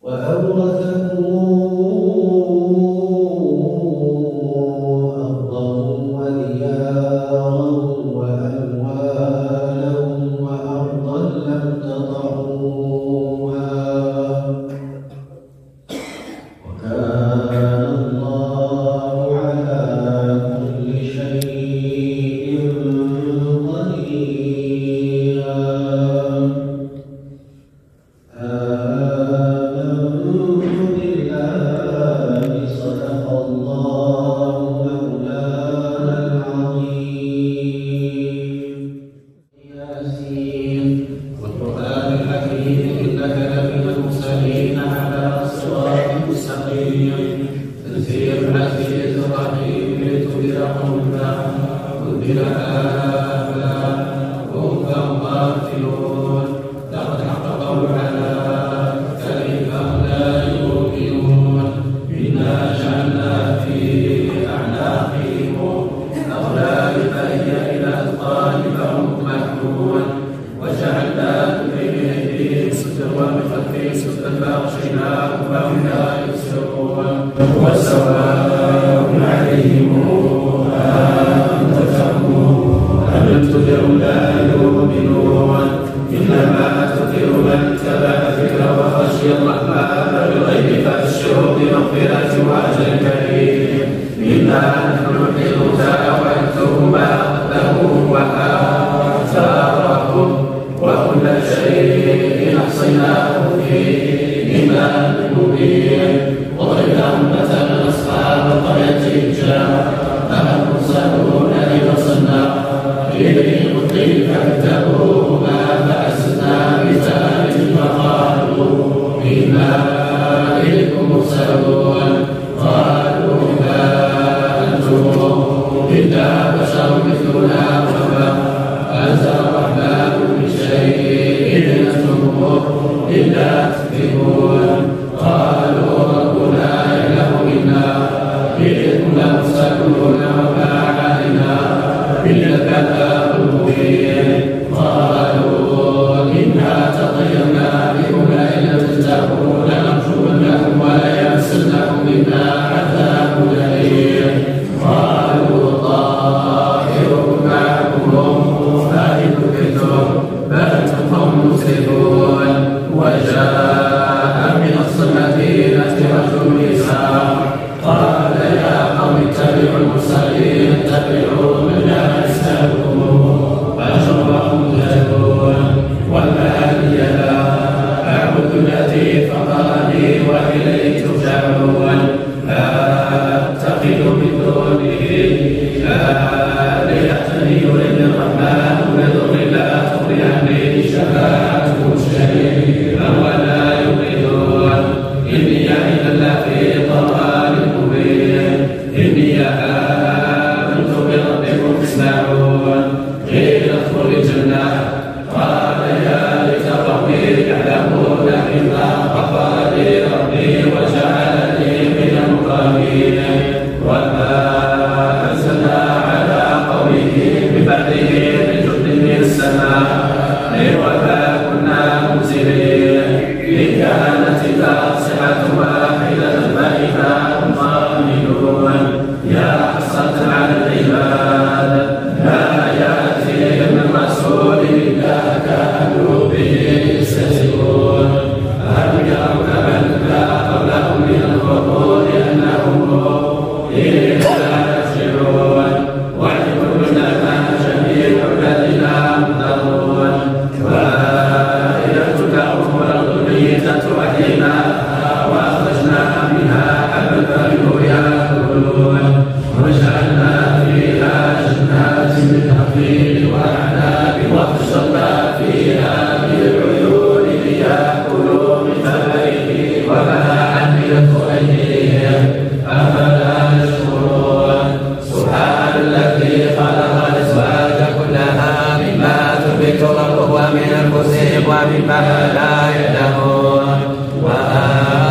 ومن الفسق ومما لا يعلمون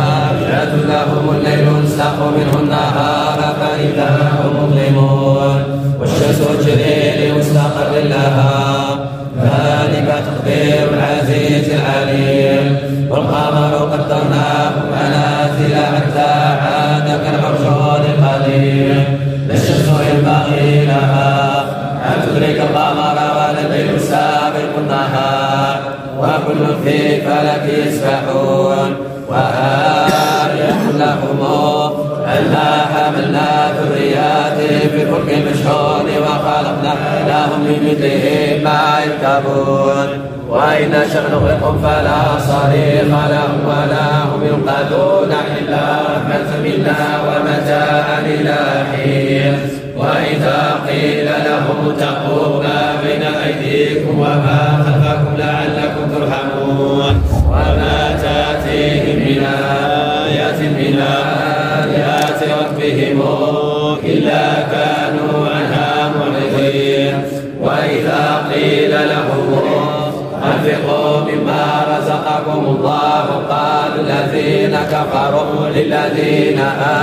قدرناه منازل حتى عاد كالمرجون القديم. لا الشمس ينبغي لها أن تدرك القمر ولا الليل سابق النهار وكل في فلك يسبحون. وآية لهم أنا حملنا ذرياتهم في فلك مشحون وخلقنا لهم من مثلهم ما يركبون. وإن نشأ نغرقهم فلا صريخ لهم ولا هم ينقذون إلا رحمة منا ومتاعا إلى حين. وإذا قيل لهم اتقوا ما بين أيديكم وما خلفكم لعلكم ترحمون وما تأتيهم من آية من آيات ربهم إلا كانوا عنها معرضين. وإذا قيل لهم أنفقوا مما رزقكم الله قال الذين كفروا للذين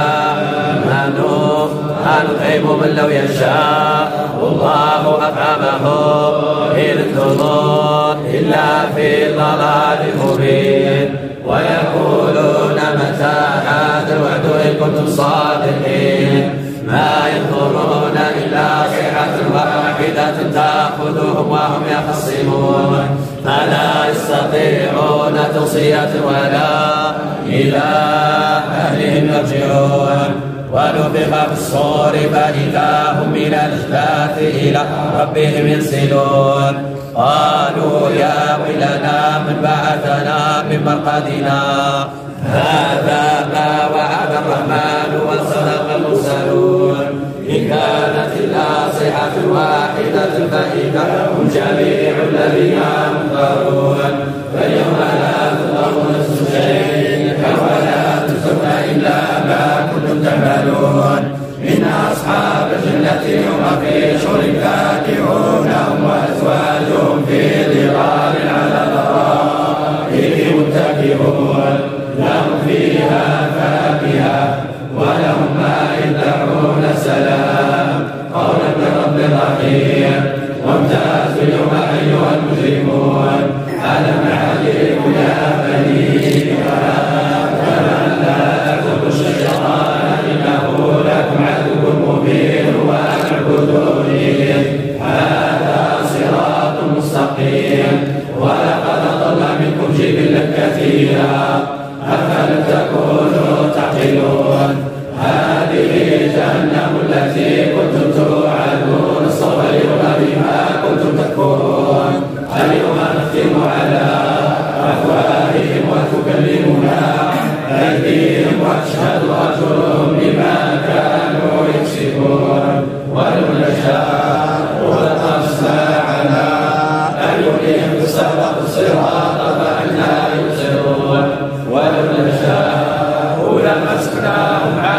آمنوا أنطعم من لو يشاء الله أطعمه إن أنتم إلا في ضلال مبين. ويقولون متى هذا الوعد إن كنتم صادقين ما ينظرون إلا صيحة واحدة تأخذهم وهم يخصمون فلا يستطيعون توصية ولا إلى أهلهم يرجعون. ونفخ في الصور فإذا هم من الأجداث إلى ربهم ينسلون. قالوا يا ويلنا من بعثنا من مرقدنا هذا ما وعد الرحمن وصدق المرسلون. إن كانت إلا صيحة واحدة فإذا هم جميع الذين منذرون. فاليوم لا تظلمون نفس شيئا ولا تجزون إلا ما كنتم تعملون. إن أصحاب الجنة اليوم في شغل فاكهون هم وأزواجهم في ظلال على الأرائك متكئون لهم فيها فاكهة ولهم ما يدعون سلام قولا من رب رحيم. وامتازوا اليوم أيها المجرمون ألم عليكم يا بني لا تأكلوا الشيطان إنه لكم عدو مبين وأن اعبدوني هذا صراط مستقيم. ولقد ضل منكم جبلا كثيرا أفلم تكونوا تعقلون. هذه جهنم التي كنتم توعدون الصبر بما كنتم تكفرون. اليوم نختم على أفواههم وتكلمنا أيديهم وأشهد أرجلهم بما كانوا يكسبون. ولو نشاء لطمسنا على أعينهم فاستبقوا الصراط فأنى يبصرون. ولو نشاء لمسكناهم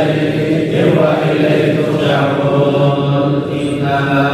شريك وإليه ترجعون. إنما